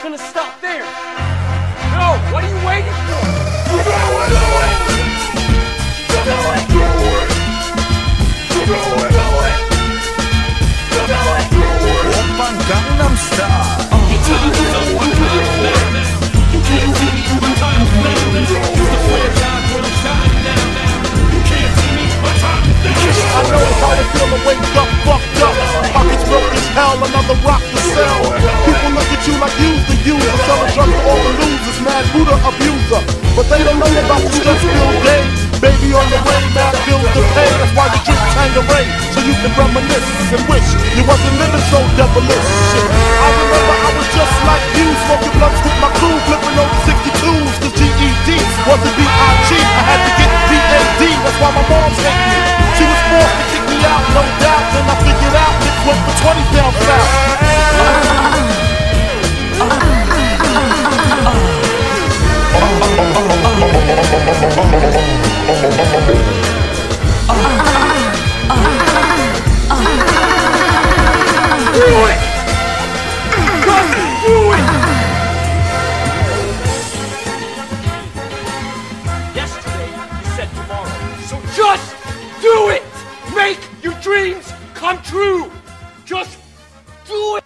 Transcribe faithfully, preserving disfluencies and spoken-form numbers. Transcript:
gonna stop there. No, what are you waiting for? Do it, do it! Do it! Do it! Do it! Do it! Do it! Oppan Gangnam Style. I know how to feel to wake up, fucked up. Pockets broke as hell, another rock to sell. People look at you like you's the user, selling drugs to all the losers, mad Buddha abuser. But they don't know about the stress-filled day. Baby on the way, mad bills to pay. That's why you drink Tanqueray, so you can reminisce and wish you wasn't living so devilish. Shit. I remember I was just like you, smoking blunts with my crew, flipping over sixty-twos. Cause G E D wasn't B I G, I had to get B A D. That's why my mom's hate me. She was forced to kick me out, no doubt. Then I figured out it went for twenty down south. Do it! Just do it! Yesterday, you said tomorrow. So just do it! Make your dreams come true! Just do it!